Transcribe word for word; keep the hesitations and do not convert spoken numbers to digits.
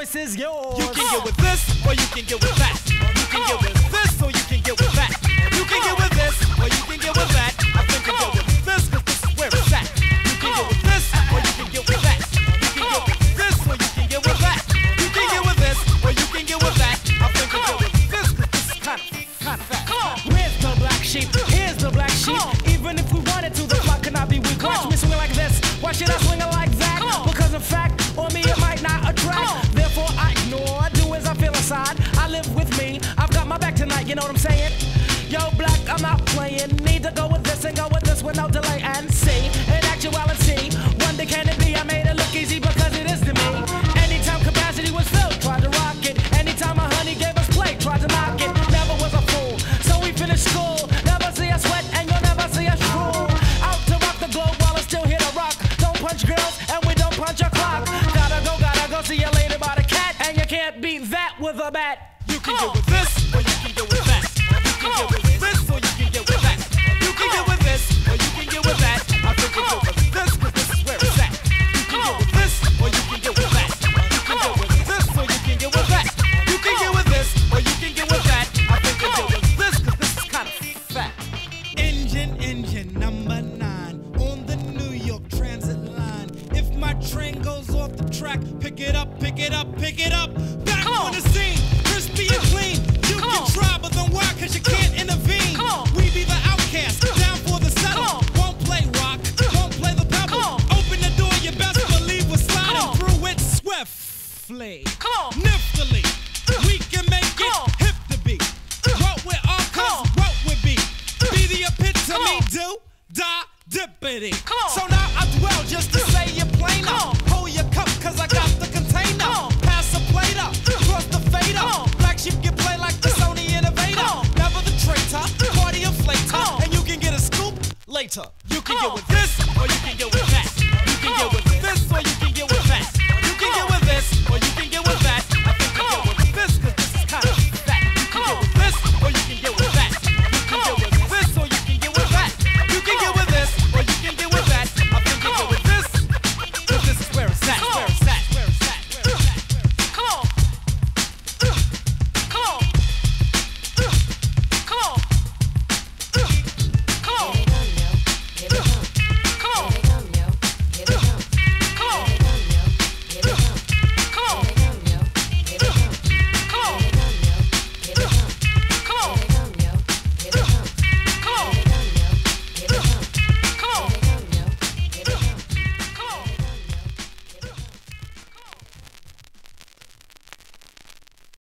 choice is yours. You can get with this, or you can get with that. You can get with this, or you can get with that. You can get with this, or you can get with that. I think you get with this, cause this is where it's at. You can get with this, or you can get with that. You can get with this, or you can get with that. You can get with this, or you can get with that. I think you get with this, cause this is kinda, kinda fat. Where's the black sheep? Here's the black sheep. Even if we wanted to, the flock cannot be weak. Watch me swing it like this. Why should I swing it like that? Because in fact, on me it might not attract. Therefore I ignore, do as I feel inside. I live with me, I've got my back tonight, you know what I'm saying? Yo, black, I'm not playing. Need to go with this and go with this with no delay and see. In actuality, wonder can it be? I made it look easy because it is to me. Anytime capacity was filled, tried to rock it. Anytime my honey gave us play, tried to knock it. Never was a fool, so we finished school. Never see us sweat and you'll never see us drool. Out to rock the globe while it's still here to rock. Don't punch girls and we don't punch a clock. Gotta go, gotta go see you later by the cat. And you can't beat that with a bat. You can get with this, or you can get with that. You can get with this, or you can get with that. You can get with this, or you can get with that. I think you get with this, cause this is where it's at. You can get with this, or you can get with that. You can get with this, or you can get with that. You can get with this, or you can get with that. I think you get with this, cause this is kinda fat. Engine, engine number nine on the New York Transit line. If my train goes off the track, pick it up, pick it up, pick it up. Back on the scene, crispy and clean. You can try, but then why? Cause you can't intervene. We be the outcast, down for the settle. Won't play rock, won't play the pebble. Open the door, you best believe we're sliding through it swiftly. Niftily, we can make it hip to be. What with our cause, what with be. Be the epitome, do, da, dippity. So now